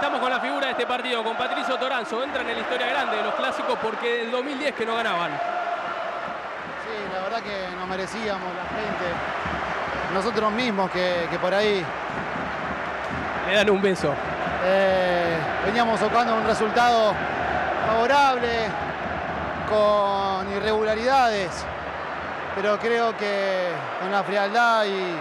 Estamos con la figura de este partido, con Patricio Toranzo. Entran en la historia grande de los clásicos porque del 2010 que no ganaban. Sí, la verdad que nos merecíamos, la gente, nosotros mismos que por ahí Le dan un beso. veníamos buscando un resultado favorable, con irregularidades, pero creo que con la frialdad y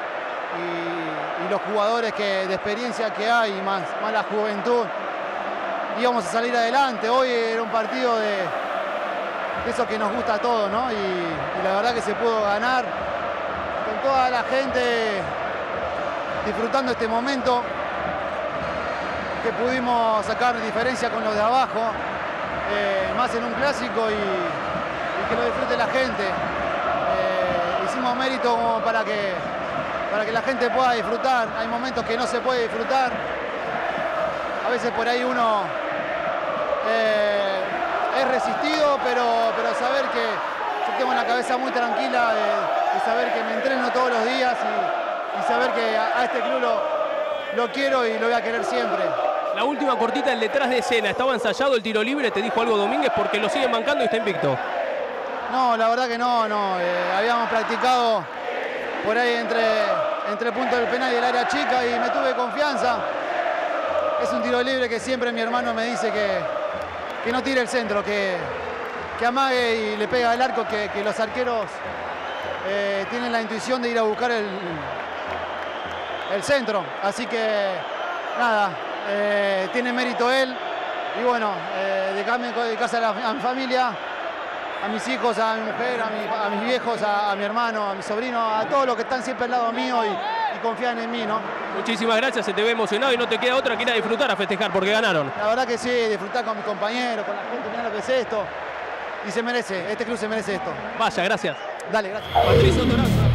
los jugadores de experiencia que hay, más la juventud, íbamos a salir adelante. Hoy era un partido de eso que nos gusta a todos, ¿no? Y la verdad que se pudo ganar con toda la gente disfrutando este momento, que pudimos sacar diferencia con los de abajo, más en un clásico y que lo disfrute la gente. Hicimos mérito como para que la gente pueda disfrutar. Hay momentos que no se puede disfrutar. A veces por ahí uno es resistido, pero saber que yo tengo la cabeza muy tranquila de saber que me entreno todos los días y saber que a este club lo quiero y lo voy a querer siempre. La última cortita, el detrás de escena. ¿Estaba ensayado el tiro libre? ¿Te dijo algo Domínguez? Porque lo siguen bancando y está invicto. No, la verdad que no. Habíamos practicado por ahí entre el punto del penal y el área chica y me tuve confianza. Es un tiro libre que siempre mi hermano me dice que no tire el centro, que amague y le pega al arco, que los arqueros tienen la intuición de ir a buscar el centro. Así que nada, tiene mérito él y bueno, de casa a mi familia, a mis hijos, a mi mujer, a mis viejos, a mi hermano, a mi sobrino, a todos los que están siempre al lado mío y confían en mí, ¿no? Muchísimas gracias, se te ve emocionado y no te queda otra que ir a disfrutar, a festejar porque ganaron. La verdad que sí, disfrutar con mis compañeros, con la gente, mirá lo que es esto. Y se merece, este club se merece esto. Vaya, gracias. Dale, gracias. Patricio Toranzo.